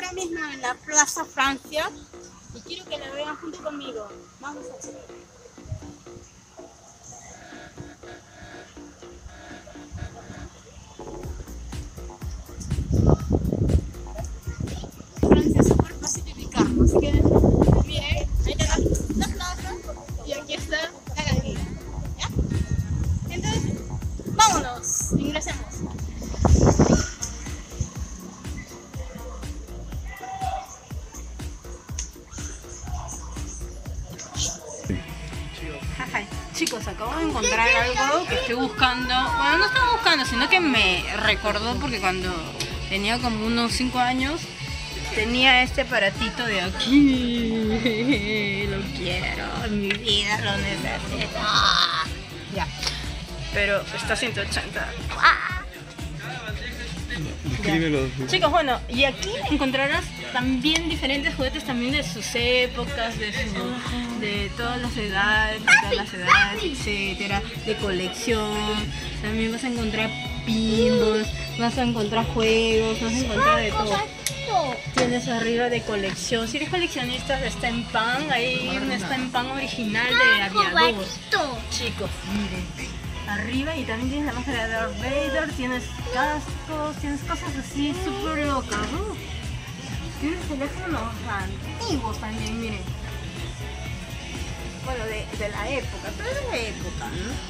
ahora mismo en la Plaza Francia y quiero que la vean junto conmigo. Vamos a hacer. Francia es súper fácil de ubicarlo, así que miren, ahí está la plaza y aquí está la galería. ¿Ya? Entonces, vámonos, ingresemos. Chicos, acabo de encontrar algo que estoy buscando. Bueno, no estaba buscando, sino que me recordó porque cuando tenía como unos 5 años tenía este aparatito de aquí. Lo quiero, en mi vida lo necesito. Ya, pero está 180. Escríbelo. Chicos, bueno, y aquí encontrarás también diferentes juguetes también de sus épocas, de todas las edades, etcétera, de colección. También vas a encontrar pinballs, vas a encontrar juegos, vas a encontrar de todo. Tienes arriba de colección. Si eres coleccionista de Steampunk, hay un Steampunk original de aviador. Chicos, miren. Arriba y también tienes la máscara de Darth Vader, tienes cascos, tienes cosas así súper locas. Tienes teléfonos antiguos también, miren. Bueno, de la época, pero de la época,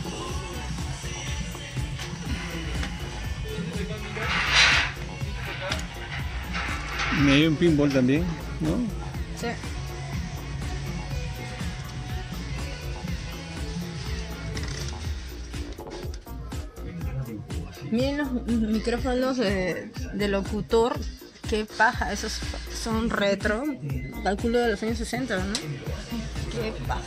¿no? Me hay un pinball también, ¿no? Sí. Miren los micrófonos de locutor, qué paja, esos son retro, cálculo de los años 60, ¿no? Qué paja.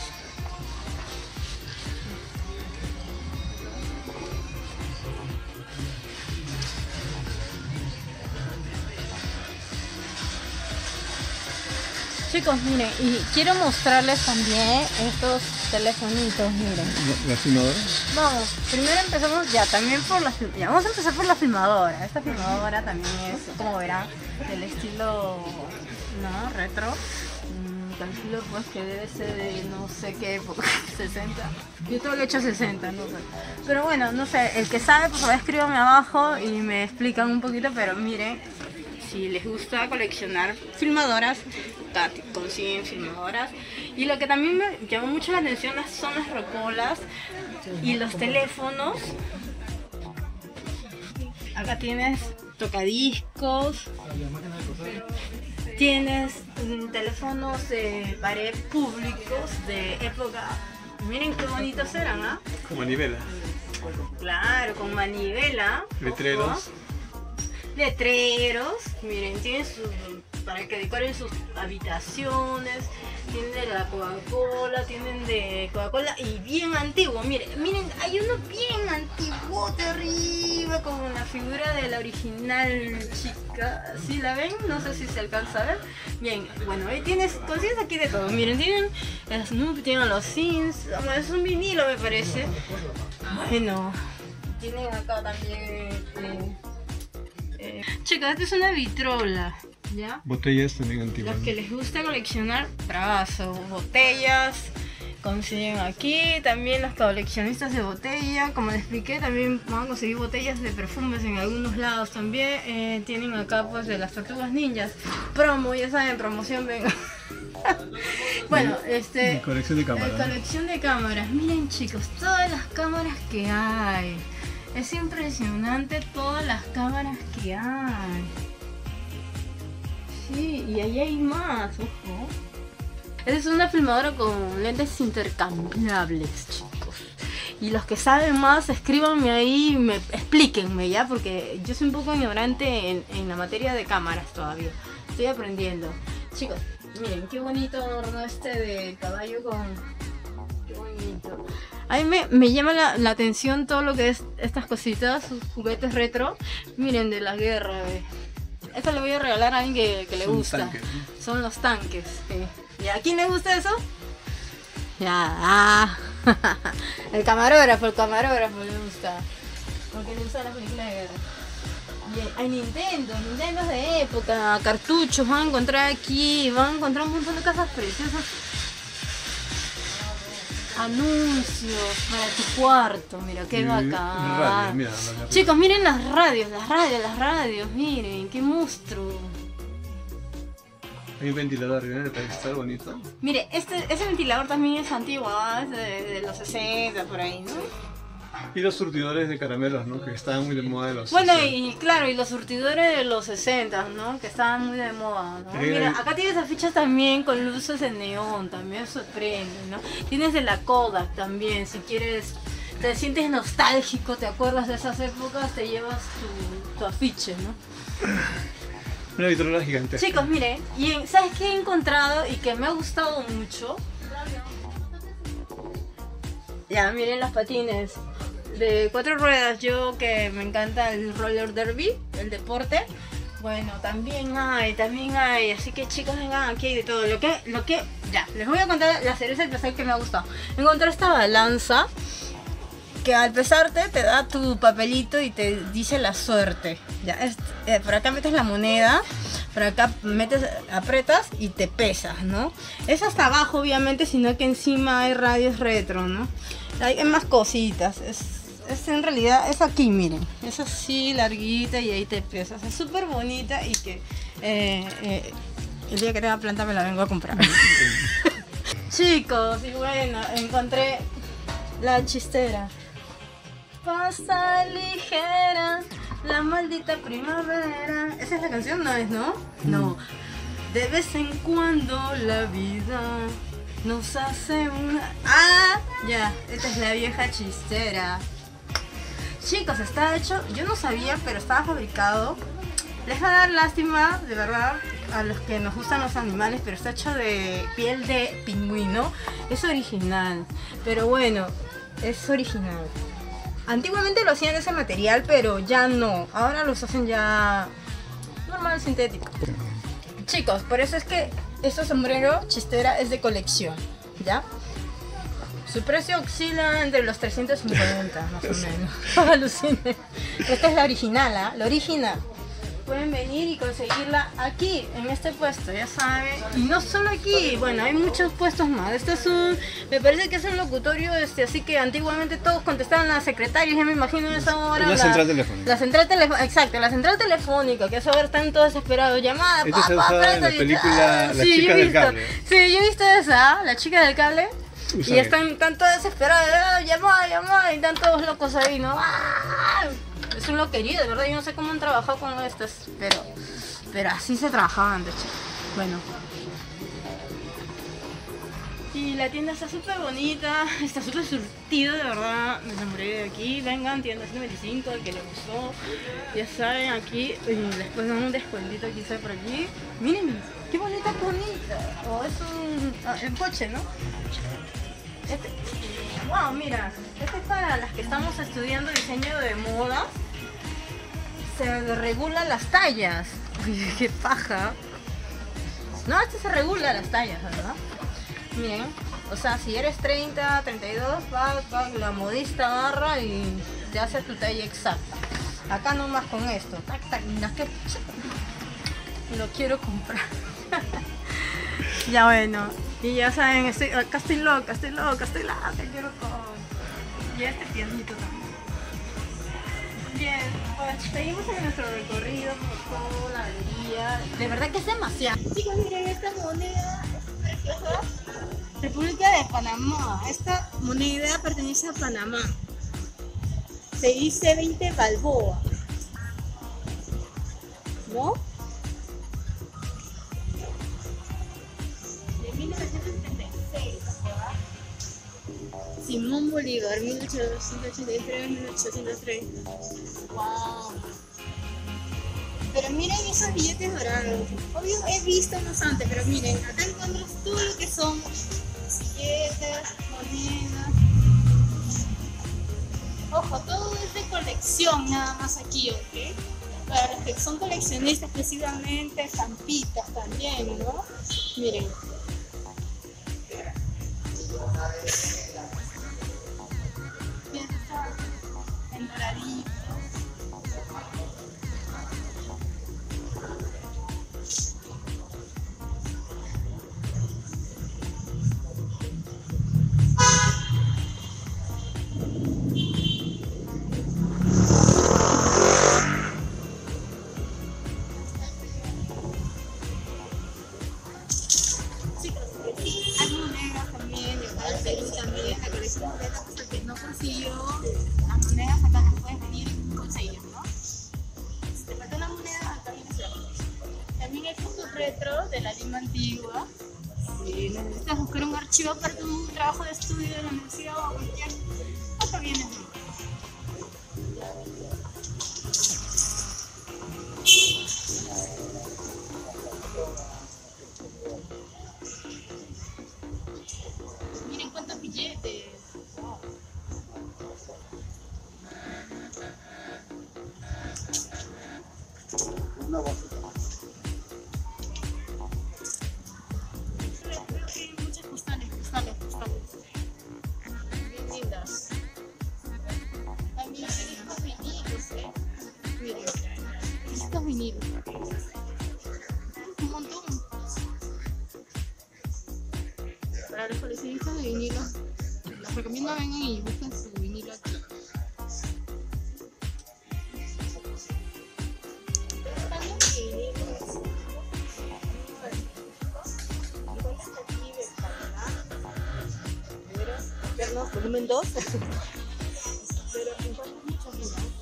Chicos, miren, y quiero mostrarles también estos telefonitos, miren. ¿La filmadora? Vamos, primero empezamos ya, también por la ya, vamos a empezar por la filmadora. Esta filmadora también es, como verán, del estilo, ¿no? Retro. Calculo pues que debe ser de no sé qué época, 60. Yo todo lo he hecho 60, no sé. Pero bueno, no sé, el que sabe, por favor escríbanme abajo y me explican un poquito, pero miren. Si les gusta coleccionar filmadoras, consiguen filmadoras. Y lo que también me llamó mucho la atención son las rocolas y los teléfonos. Acá tienes tocadiscos, tienes teléfonos de pared públicos de época. Miren qué bonitos eran, ¿ah? Con manivela. Claro, con manivela. Letreros. Letreros, miren, tienen para que decoren sus habitaciones, tienen de la Coca-Cola, tienen de Coca-Cola y bien antiguo, miren, hay uno bien antiguo de arriba con una figura de la original chica, ¿sí la ven? No sé si se alcanza a ver. Bien, bueno, ahí consigues aquí de todo, miren, tienen el Snoopy, tienen los Sims, es un vinilo me parece. Bueno, tienen acá también... chicos, esta es una vitrola, ¿ya? Botellas también antiguas. Los que les gusta coleccionar, bravazo, botellas, consiguen aquí. También los coleccionistas de botella, como les expliqué, también van a conseguir botellas de perfumes en algunos lados también. Tienen acá pues de las tortugas ninjas, promo, ya saben, promoción, venga. Bueno, colección de cámaras. Colección de cámaras, miren chicos, todas las cámaras que hay. Es impresionante todas las cámaras que hay. Sí, y ahí hay más, ojo. Esta es una filmadora con lentes intercambiables, chicos. Y los que saben más, escríbanme ahí y explíquenme, ¿ya? Porque yo soy un poco ignorante en la materia de cámaras todavía. Estoy aprendiendo. Chicos, miren, qué bonito adorno de caballo con... Qué bonito. A mí me llama la atención todo lo que es estas cositas, sus juguetes retro. Miren, de la guerra. Esto le voy a regalar a alguien que le gusta. Tanques, ¿no? Son los tanques. ¿Y a quién le gusta eso? Ya. El camarógrafo le gusta. Porque le gusta la película de guerra. Hay Nintendos de época, cartuchos, van a encontrar aquí, van a encontrar un montón de cosas preciosas. Anuncios para tu cuarto, mira qué bacán. Radio, mira, chicos, miren las radios, miren, qué monstruo. Hay un ventilador, ¿no? Está bonito. Mire, ese ventilador también es antiguo, es de los 60 por ahí, ¿no? Y los surtidores de caramelos, ¿no? Que estaban muy de moda de los Bueno, 60. y claro, y los surtidores de los 60, ¿no? Que estaban muy de moda, ¿no? Mira, acá tienes afiches también con luces de neón, también sorprende, ¿no? Tienes de la Kodak también, si quieres, te sientes nostálgico, te acuerdas de esas épocas, te llevas tu afiche, ¿no? Una vitrola gigante. Chicos, miren, ¿sabes qué he encontrado y que me ha gustado mucho? Ya, miren los patines de 4 ruedas. Yo que me encanta el roller derby, el deporte. Bueno, también hay. Así que chicos, vengan, aquí hay de todo. Ya, les voy a contar la cereza del pastel que me ha gustado. Encontré esta balanza que al pesarte te da tu papelito y te dice la suerte. Ya, por acá metes la moneda, por acá apretas y te pesas, ¿no? Es hasta abajo obviamente, sino que encima hay radios retro, ¿no? Hay más cositas. Es en realidad, es aquí, miren. Es así larguita y ahí te pesas. Es súper bonita y que el día que tenga planta me la vengo a comprar. Chicos, y bueno, encontré la chistera. Pasa ligera, la maldita primavera. ¿Esa es la canción? No es, ¿no? No. De vez en cuando la vida nos hace una... ¡Ah! Ya, esta es la vieja chistera. Chicos, está hecho... Yo no sabía, pero estaba fabricado. Les va a dar lástima, de verdad, a los que nos gustan los animales, pero está hecho de piel de pingüino. Es original. Pero bueno, es original. Antiguamente lo hacían de ese material, pero ya no. Ahora los hacen ya normal, sintético. Chicos, por eso es que este sombrero chistera es de colección, ¿ya? Su precio oscila entre los 350, más o menos. Alucine. Esta es la original, ¿ah? La original. Pueden venir y conseguirla aquí, en este puesto, ya saben. Y no solo aquí, bueno, hay muchos puestos más. Este es me parece que es un locutorio, así que antiguamente todos contestaban las secretarias, ya me imagino en esa hora. La central telefónica. La central telefónica, exacto, la central telefónica, que a saber están todos desesperados. Llamada, Esta se usaba en la película La chica del cable. Sí, yo he visto esa, La chica del cable. Y están todos desesperados, llamada, y están todos locos ahí, ¿no? ¡Ah! Es un loquerío, de verdad, yo no sé cómo han trabajado con estas, pero así se trabajaba antes, chicos. Bueno. Y la tienda está súper bonita, está súper surtido, de verdad. Me enamoré de aquí. Vengan, tienda 125, el que le gustó. Ya saben, aquí, y después dan un descuentito quizá por aquí. Miren, qué bonita. O es un coche, ¿no? Wow, mira, este es para las que estamos estudiando diseño de moda. Se regulan las tallas. Uy, qué paja. No, este se regula las tallas, ¿verdad? Miren, o sea, si eres 30, 32, la modista agarra y te hace tu talla exacta. Acá nomás con esto. Tac, mira que lo quiero comprar. Ya bueno. Y ya saben, acá estoy loca, quiero todo. Y este piernito también. Bien, pues seguimos en nuestro recorrido por toda la galería. De verdad que es demasiado. Chicos, miren esta moneda preciosa. República de Panamá. Esta moneda pertenece a Panamá. Se dice 20 Balboa. ¿No? 1976, ¿verdad? Simón Bolívar, 1883-1803. Wow. Pero miren esos billetes dorados. Obvio he visto unos antes, pero miren, acá encuentras todo lo que son billetes, monedas. Ojo, todo es de colección nada más aquí, ¿ok? Para los que son coleccionistas exclusivamente, estampitas también, ¿no? Miren. En doradito. Hay monedas también, de acá de Perú también, la colección completa, hasta que no consiguió las monedas, acá las puedes venir y conseguir, ¿no? Si te falta una moneda, acá vienes a la. También hay fotos retro de la Lima antigua. Si necesitas buscar un archivo para tu trabajo de estudio de la universidad o cualquier, acá vienes. Miren cuántos billetes. Wow. Una bolsita. Creo que hay muchas postales. Bien lindas. También hay estos vinilos, Miren, estos vinilos. Un montón. Para los coleccionistas de vinilos, les recomiendo vengan y busquen su vinilo aquí. Están los vinilos. Vernos volumen 2. Pero encuentro muchas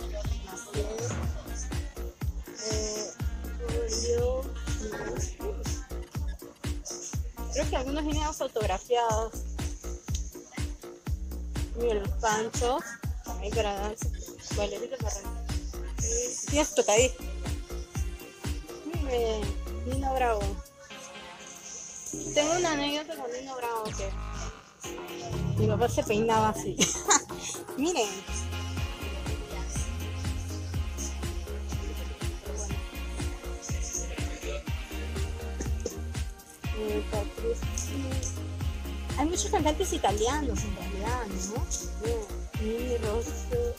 creo que algunos vienen autografiados. Mira los panchos. También para darse. Vale, ahorita me arranco. Tienes tocadito. Nino Bravo. Tengo una anécdota con Nino Bravo que mi papá se peinaba así. Miren. Hay muchos cantantes italianos en realidad, ¿no? Mini Rosso.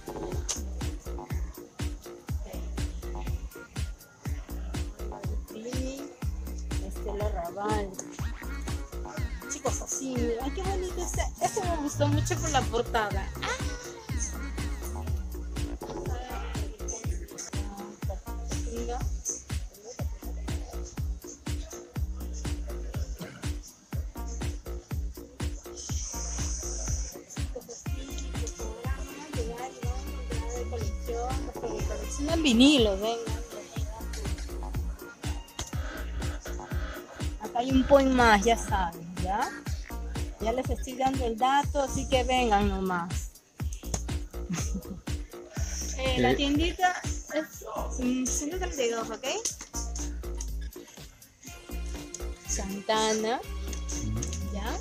Estela Raval. Chicos, así, ay, qué bonito este me gustó mucho por la portada. Coleccionan vinilos, venga. Acá hay un point más, ya saben, ¿ya? Ya les estoy dando el dato, así que vengan nomás. La tiendita es 132, ¿ok? Santana, ¿ya?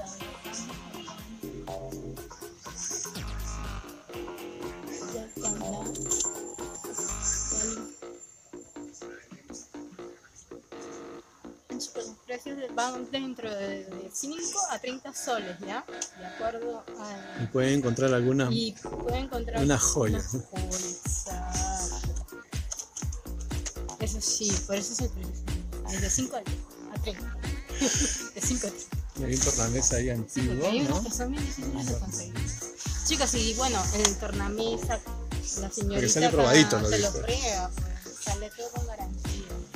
Los precios van dentro de 5 a 30 soles, ¿ya? De acuerdo a... Y pueden encontrar algunas. Y pueden encontrar una joya. Eso sí, por eso es el precio. De 5 a 30. De 5 a 30. Y hay un tornamesa ahí antiguo, hay unos ¿no? que son bien difíciles de conseguir. Chicos, y bueno, el tornamesa, la señorita porque sale probadito, ¿no? se lo prueba, pues, sale todo con garantía.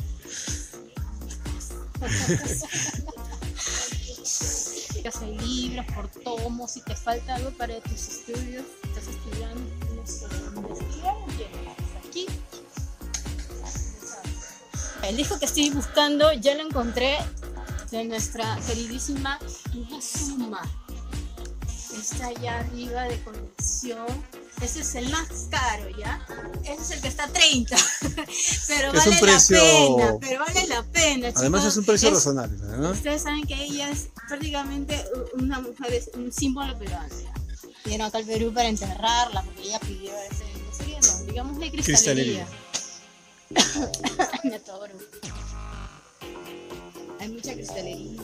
Hay libros por tomos, si te falta algo para tus estudios, estás estudiando, investigar, aquí. El disco que estoy buscando ya lo encontré, de nuestra queridísima Inazuma. Está allá arriba de colección. Ese es el más caro, ¿ya? Ese es el que está a 30. Pero es vale un precio... la pena, pero vale la pena, chicos. Además es un precio razonable, ¿no? Ustedes saben que ella es prácticamente una mujer, es un símbolo peruano. Vino acá al Perú para enterrarla, porque ella pidió ese, digamos de cristalería. Me atoro. Hay mucha cristalería.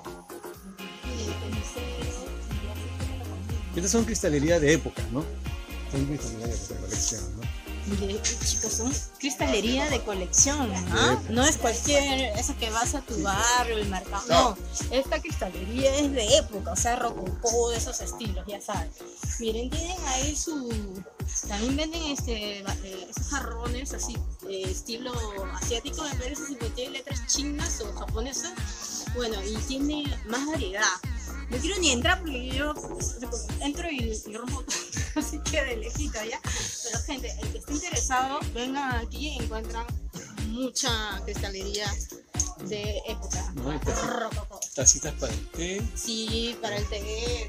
Estas son cristalería de época, ¿no? Son cristalería de época de colección, ¿no? Chicos, son cristalería de colección, ¿no? No es cualquier, eso que vas a tu barrio, el mercado, no. Esta cristalería es de época, o sea, rococó, de esos estilos, ya saben. Miren, tienen ahí también venden esos jarrones así, estilo asiático, en vez de si tienen letras chinas o japonesas, Bueno, y tiene más variedad. No quiero ni entrar porque yo entro y rompo todo, así que de lejito ya. Pero gente, el que esté interesado, vengan aquí y encuentran mucha cristalería de época. No, Rococó. tacitas para el té. Sí, para el té.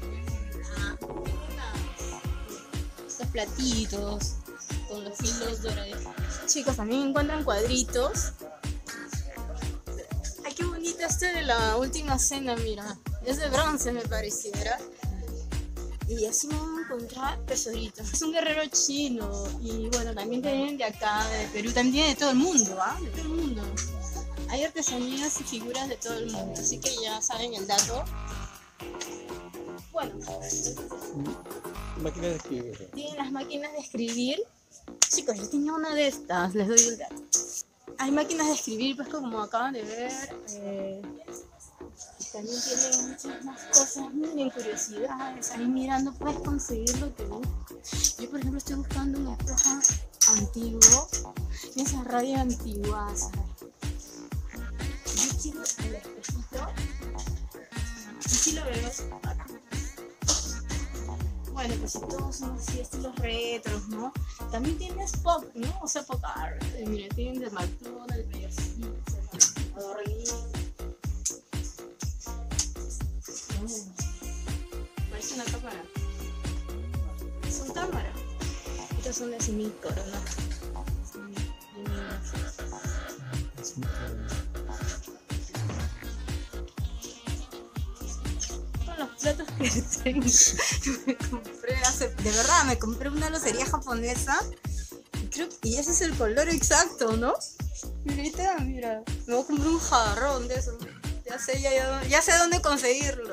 Los platitos con los hilos dorados. Chicos, también encuentran cuadritos. Ay, qué bonito este de la última cena, mira. Es de bronce, me pareciera. Y así me van a encontrar tesoritos. Es un guerrero chino. Y bueno, también tienen de acá, de Perú. También tienen de todo el mundo, ¿ah? De todo el mundo. Hay artesanías y figuras de todo el mundo. Así que ya saben el dato. Bueno. Máquina de escribir. Tienen las máquinas de escribir. Chicos, yo tenía una de estas. Les doy el dato. Hay máquinas de escribir, pues como acaban de ver. También tienen muchas más cosas, miren, curiosidades. Ahí mirando puedes conseguir lo que buscas. Yo, por ejemplo, estoy buscando un espejo antiguo. Y esa radio antigua, ¿sabes? Yo quiero el espejito. Y si lo veo acá. Bueno, pues si todos son así, estilos retros, ¿no? También tienes pop, ¿no? O sea, pop art. Miren, tienen de McDonald's, payasitos, adornitos. Parece una cámara. Son cámaras. Estas son de 100.000 coronas. Con los platos que tengo. Me compré de verdad, me compré una locería japonesa. Y ese es el color exacto, ¿no? Mira, mira. Me voy a comprar un jarrón de eso. Ya sé dónde conseguirlo.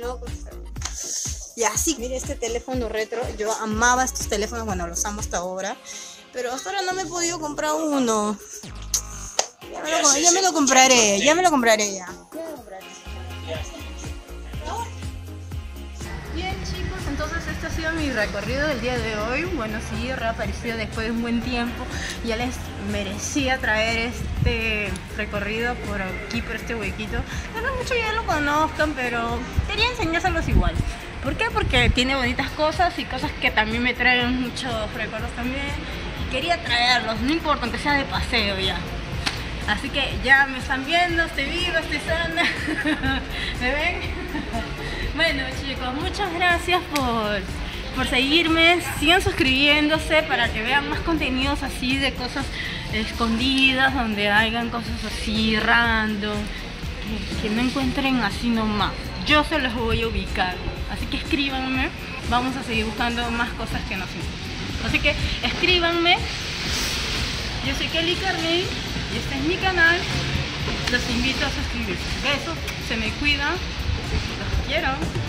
Y así, mire este teléfono retro. Yo amaba estos teléfonos, bueno, los amo hasta ahora. Pero hasta ahora no me he podido comprar uno. Ya me lo compraré ya. Bien, chicos, entonces este ha sido mi recorrido del día de hoy. Bueno, sí, reaparecido después de un buen tiempo. Ya les merecía traer este recorrido por aquí, por este huequito. No muchos ya lo conozcan, pero quería enseñárselos igual. ¿Por qué? Porque tiene bonitas cosas y cosas que también me traen muchos recuerdos también. Y quería traerlos, no importa, aunque sea de paseo ya. Así que ya me están viendo, estoy viva, estoy sana. ¿Me ven? Bueno, chicos, muchas gracias por seguirme. Sigan suscribiéndose para que vean más contenidos así de cosas escondidas, donde hagan cosas así random, que no encuentren así nomás. Yo se los voy a ubicar. Así que escríbanme, vamos a seguir buscando más cosas que nos importan. Así que escríbanme. Yo soy Kelly Carney y este es mi canal. Los invito a suscribirse. Besos, se me cuidan. Los quiero.